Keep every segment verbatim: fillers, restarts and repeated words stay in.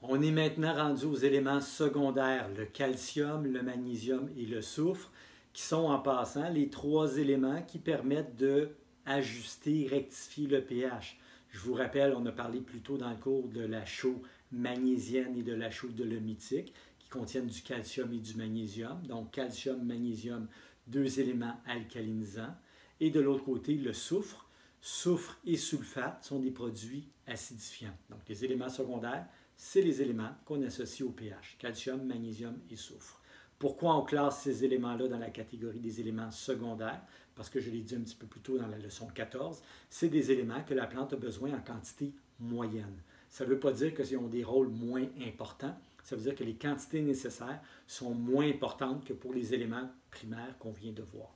On est maintenant rendu aux éléments secondaires, le calcium, le magnésium et le soufre, qui sont en passant les trois éléments qui permettent d'ajuster, rectifier le pH. Je vous rappelle, on a parlé plus tôt dans le cours de la chaux magnésienne et de la chaux dolomitique, qui contiennent du calcium et du magnésium. Donc calcium, magnésium, deux éléments alcalinisants. Et de l'autre côté, le soufre. Soufre et sulfate sont des produits acidifiants. Donc les éléments secondaires, c'est les éléments qu'on associe au pH, calcium, magnésium et soufre. Pourquoi on classe ces éléments-là dans la catégorie des éléments secondaires? Parce que je l'ai dit un petit peu plus tôt dans la leçon quatorze, c'est des éléments que la plante a besoin en quantité moyenne. Ça ne veut pas dire qu'ils ont des rôles moins importants, ça veut dire que les quantités nécessaires sont moins importantes que pour les éléments primaires qu'on vient de voir.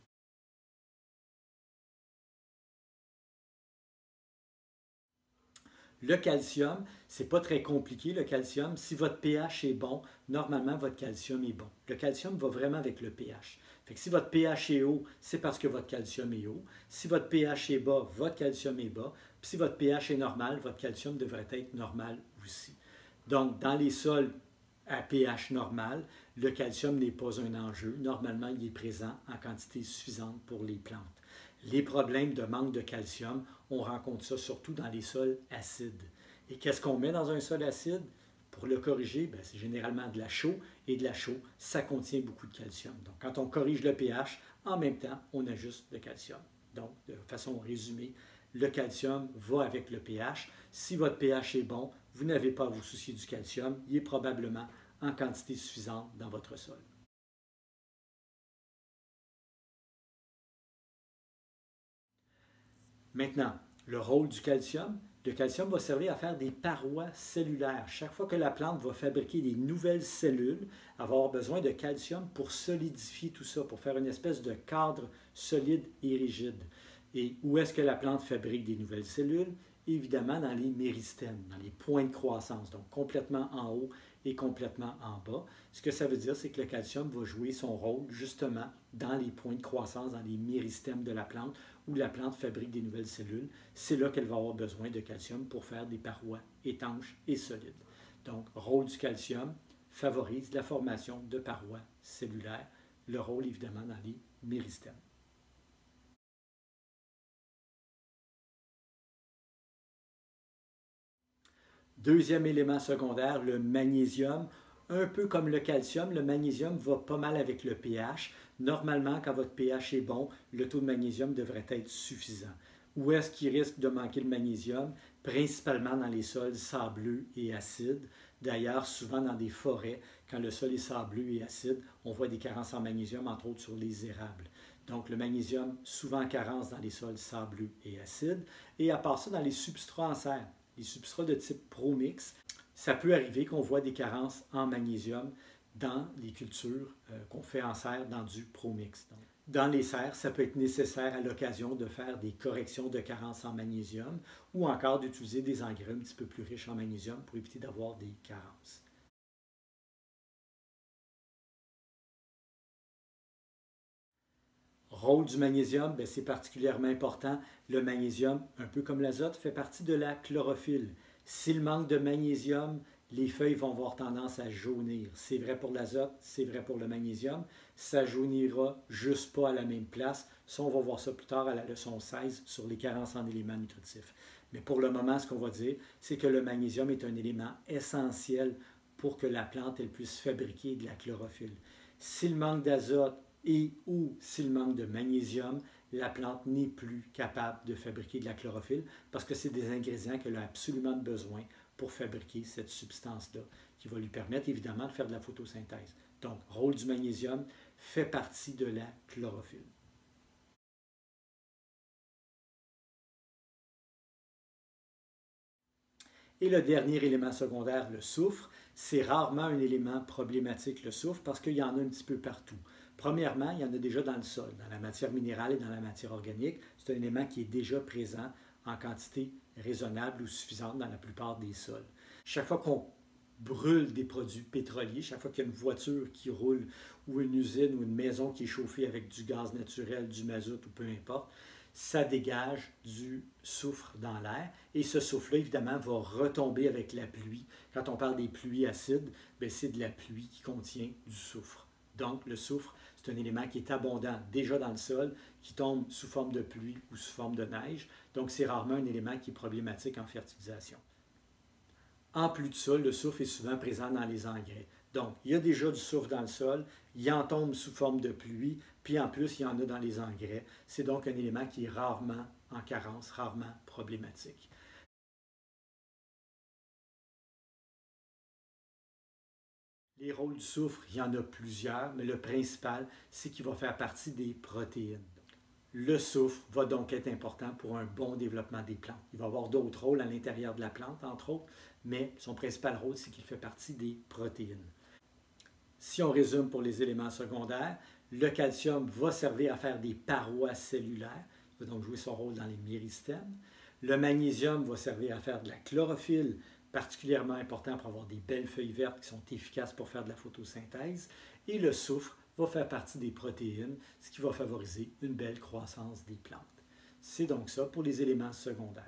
Le calcium, ce n'est pas très compliqué, le calcium. Si votre pH est bon, normalement, votre calcium est bon. Le calcium va vraiment avec le pH. Fait que si votre pH est haut, c'est parce que votre calcium est haut. Si votre pH est bas, votre calcium est bas. Puis si votre pH est normal, votre calcium devrait être normal aussi. Donc, dans les sols à pH normal, le calcium n'est pas un enjeu. Normalement, il est présent en quantité suffisante pour les plantes. Les problèmes de manque de calcium, on rencontre ça surtout dans les sols acides. Et qu'est-ce qu'on met dans un sol acide? Pour le corriger, c'est généralement de la chaux, et de la chaux, ça contient beaucoup de calcium. Donc, quand on corrige le pH, en même temps, on ajuste le calcium. Donc, de façon résumée, le calcium va avec le pH. Si votre pH est bon, vous n'avez pas à vous soucier du calcium, il est probablement en quantité suffisante dans votre sol. Maintenant, le rôle du calcium. Le calcium va servir à faire des parois cellulaires. Chaque fois que la plante va fabriquer des nouvelles cellules, elle va avoir besoin de calcium pour solidifier tout ça, pour faire une espèce de cadre solide et rigide. Et où est-ce que la plante fabrique des nouvelles cellules? Évidemment dans les méristèmes, dans les points de croissance, donc complètement en haut et complètement en bas. Ce que ça veut dire, c'est que le calcium va jouer son rôle justement dans les points de croissance, dans les méristèmes de la plante, où la plante fabrique des nouvelles cellules. C'est là qu'elle va avoir besoin de calcium pour faire des parois étanches et solides. Donc, rôle du calcium favorise la formation de parois cellulaires. Le rôle, évidemment, dans les méristèmes. Deuxième élément secondaire, le magnésium. Un peu comme le calcium, le magnésium va pas mal avec le pH. Normalement, quand votre pH est bon, le taux de magnésium devrait être suffisant. Où est-ce qu'il risque de manquer le magnésium? Principalement dans les sols sableux et acides. D'ailleurs, souvent dans des forêts, quand le sol est sableux et acide, on voit des carences en magnésium, entre autres sur les érables. Donc, le magnésium, souvent en carence dans les sols sableux et acides. Et à part ça, dans les substrats en serre, les substrats de type promix, ça peut arriver qu'on voit des carences en magnésium dans les cultures euh, qu'on fait en serre dans du promix. Donc, dans les serres, ça peut être nécessaire à l'occasion de faire des corrections de carence en magnésium ou encore d'utiliser des engrais un petit peu plus riches en magnésium pour éviter d'avoir des carences. Rôle du magnésium, c'est particulièrement important. Le magnésium, un peu comme l'azote, fait partie de la chlorophylle. S'il manque de magnésium, les feuilles vont avoir tendance à jaunir. C'est vrai pour l'azote, c'est vrai pour le magnésium. Ça jaunira juste pas à la même place. Ça, on va voir ça plus tard à la leçon seize sur les carences en éléments nutritifs. Mais pour le moment, ce qu'on va dire, c'est que le magnésium est un élément essentiel pour que la plante elle puisse fabriquer de la chlorophylle. S'il manque d'azote, et ou s'il manque de magnésium, la plante n'est plus capable de fabriquer de la chlorophylle parce que c'est des ingrédients qu'elle a absolument besoin pour fabriquer cette substance-là, qui va lui permettre évidemment de faire de la photosynthèse. Donc, rôle du magnésium fait partie de la chlorophylle. Et le dernier élément secondaire, le soufre, c'est rarement un élément problématique, le soufre, parce qu'il y en a un petit peu partout. Premièrement, il y en a déjà dans le sol, dans la matière minérale et dans la matière organique. C'est un élément qui est déjà présent en quantité raisonnable ou suffisante dans la plupart des sols. Chaque fois qu'on brûle des produits pétroliers, chaque fois qu'il y a une voiture qui roule ou une usine ou une maison qui est chauffée avec du gaz naturel, du mazout ou peu importe, ça dégage du soufre dans l'air. Et ce soufre-là, évidemment, va retomber avec la pluie. Quand on parle des pluies acides, c'est de la pluie qui contient du soufre. Donc, le soufre, c'est un élément qui est abondant déjà dans le sol, qui tombe sous forme de pluie ou sous forme de neige. Donc, c'est rarement un élément qui est problématique en fertilisation. En plus de ça, le soufre est souvent présent dans les engrais. Donc, il y a déjà du soufre dans le sol, il en tombe sous forme de pluie, puis en plus, il y en a dans les engrais. C'est donc un élément qui est rarement en carence, rarement problématique. Les rôles du soufre, il y en a plusieurs, mais le principal, c'est qu'il va faire partie des protéines. Le soufre va donc être important pour un bon développement des plantes. Il va avoir d'autres rôles à l'intérieur de la plante, entre autres, mais son principal rôle, c'est qu'il fait partie des protéines. Si on résume pour les éléments secondaires, le calcium va servir à faire des parois cellulaires, il va donc jouer son rôle dans les méristèmes. Le magnésium va servir à faire de la chlorophylle, particulièrement important pour avoir des belles feuilles vertes qui sont efficaces pour faire de la photosynthèse. Et le soufre va faire partie des protéines, ce qui va favoriser une belle croissance des plantes. C'est donc ça pour les éléments secondaires.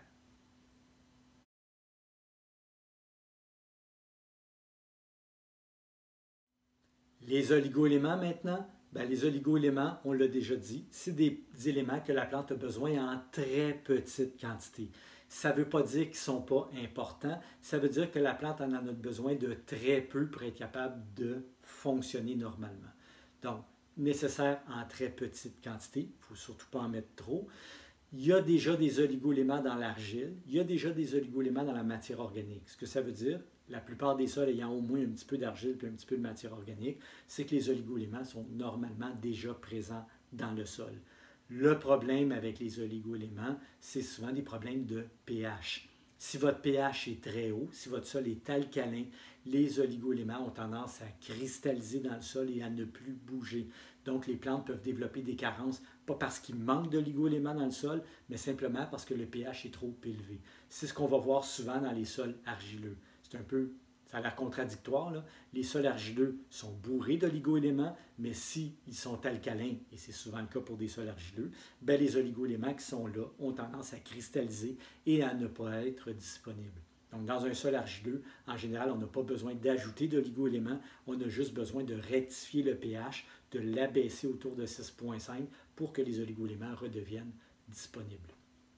Les oligoéléments maintenant, bien, les oligoéléments, on l'a déjà dit, c'est des éléments que la plante a besoin en très petite quantité. Ça ne veut pas dire qu'ils ne sont pas importants, ça veut dire que la plante en a besoin de très peu pour être capable de fonctionner normalement. Donc, nécessaire en très petite quantité, il ne faut surtout pas en mettre trop. Il y a déjà des oligoéléments dans l'argile, il y a déjà des oligoéléments dans la matière organique. Ce que ça veut dire, la plupart des sols ayant au moins un petit peu d'argile et un petit peu de matière organique, c'est que les oligoéléments sont normalement déjà présents dans le sol. Le problème avec les oligoéléments, c'est souvent des problèmes de pH. Si votre pH est très haut, si votre sol est alcalin, les oligoéléments ont tendance à cristalliser dans le sol et à ne plus bouger. Donc, les plantes peuvent développer des carences, pas parce qu'il manque d'oligoéléments dans le sol, mais simplement parce que le pH est trop élevé. C'est ce qu'on va voir souvent dans les sols argileux. C'est un peu, ça a l'air contradictoire, là. Les sols argileux sont bourrés d'oligoéléments, mais s'ils sont alcalins, et c'est souvent le cas pour des sols argileux, bien, les oligoéléments qui sont là ont tendance à cristalliser et à ne pas être disponibles. Donc, dans un sol argileux, en général, on n'a pas besoin d'ajouter d'oligoéléments, on a juste besoin de rectifier le pH, de l'abaisser autour de six virgule cinq pour que les oligoéléments redeviennent disponibles.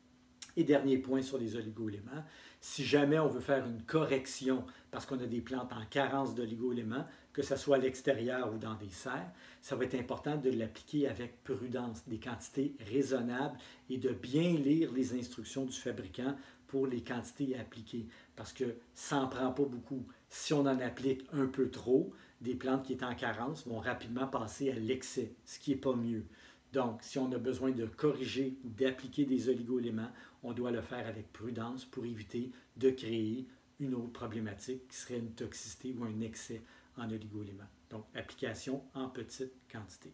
Et dernier point sur les oligoéléments, si jamais on veut faire une correction parce qu'on a des plantes en carence d'oligoéléments, que ce soit à l'extérieur ou dans des serres, ça va être important de l'appliquer avec prudence, des quantités raisonnables et de bien lire les instructions du fabricant pour les quantités appliquées, parce que ça n'en prend pas beaucoup. Si on en applique un peu trop, des plantes qui sont en carence vont rapidement passer à l'excès, ce qui n'est pas mieux. Donc, si on a besoin de corriger ou d'appliquer des oligoéléments, on doit le faire avec prudence pour éviter de créer une autre problématique qui serait une toxicité ou un excès en oligoéléments. Donc, application en petite quantité.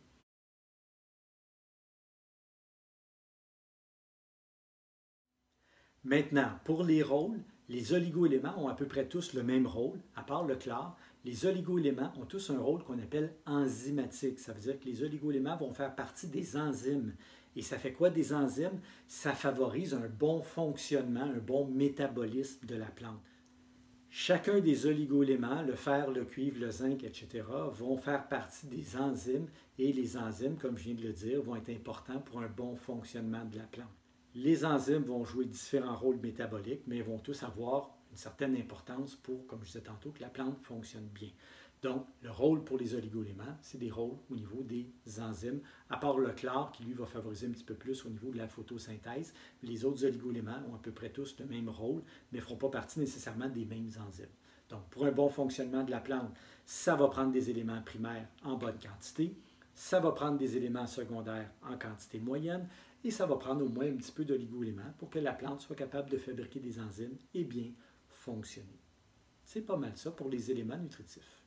Maintenant, pour les rôles, les oligoéléments ont à peu près tous le même rôle, à part le chlore. Les oligoéléments ont tous un rôle qu'on appelle enzymatique. Ça veut dire que les oligoéléments vont faire partie des enzymes. Et ça fait quoi des enzymes? Ça favorise un bon fonctionnement, un bon métabolisme de la plante. Chacun des oligoéléments, le fer, le cuivre, le zinc, et cetera, vont faire partie des enzymes et les enzymes, comme je viens de le dire, vont être importants pour un bon fonctionnement de la plante. Les enzymes vont jouer différents rôles métaboliques, mais vont tous avoir une certaine importance pour, comme je disais tantôt, que la plante fonctionne bien. Donc, le rôle pour les oligoéléments, c'est des rôles au niveau des enzymes, à part le chlore qui, lui, va favoriser un petit peu plus au niveau de la photosynthèse. Les autres oligoéléments ont à peu près tous le même rôle, mais ne feront pas partie nécessairement des mêmes enzymes. Donc, pour un bon fonctionnement de la plante, ça va prendre des éléments primaires en bonne quantité, ça va prendre des éléments secondaires en quantité moyenne, et ça va prendre au moins un petit peu d'oligoéléments pour que la plante soit capable de fabriquer des enzymes et bien fonctionner. C'est pas mal ça pour les éléments nutritifs.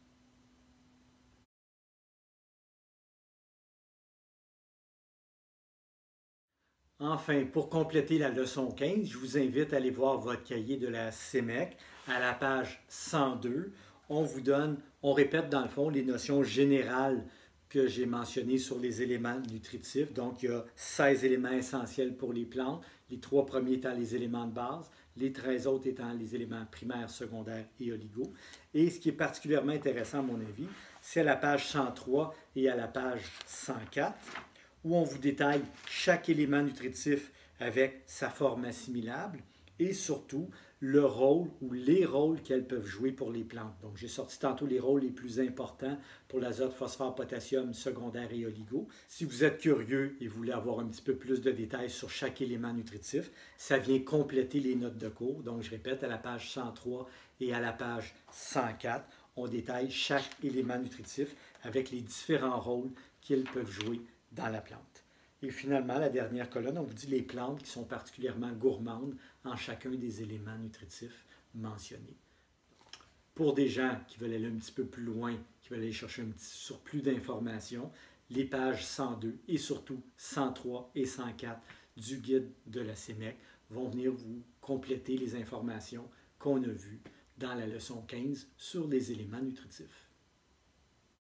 Enfin, pour compléter la leçon quinze, je vous invite à aller voir votre cahier de la C E M E C à la page cent deux. On vous donne, on répète dans le fond les notions générales que j'ai mentionné sur les éléments nutritifs. Donc, il y a seize éléments essentiels pour les plantes, les trois premiers étant les éléments de base, les treize autres étant les éléments primaires, secondaires et oligos. Et ce qui est particulièrement intéressant, à mon avis, c'est à la page cent trois et à la page cent quatre, où on vous détaille chaque élément nutritif avec sa forme assimilable et surtout le rôle ou les rôles qu'elles peuvent jouer pour les plantes. Donc, j'ai sorti tantôt les rôles les plus importants pour l'azote, phosphore, potassium, secondaire et oligo. Si vous êtes curieux et voulez avoir un petit peu plus de détails sur chaque élément nutritif, ça vient compléter les notes de cours. Donc, je répète, à la page cent trois et à la page cent quatre, on détaille chaque élément nutritif avec les différents rôles qu'ils peuvent jouer dans la plante. Et finalement, la dernière colonne, on vous dit les plantes qui sont particulièrement gourmandes en chacun des éléments nutritifs mentionnés. Pour des gens qui veulent aller un petit peu plus loin, qui veulent aller chercher un petit surplus d'informations, les pages cent deux et surtout cent trois et cent quatre du guide de la C E M E C vont venir vous compléter les informations qu'on a vues dans la leçon quinze sur les éléments nutritifs.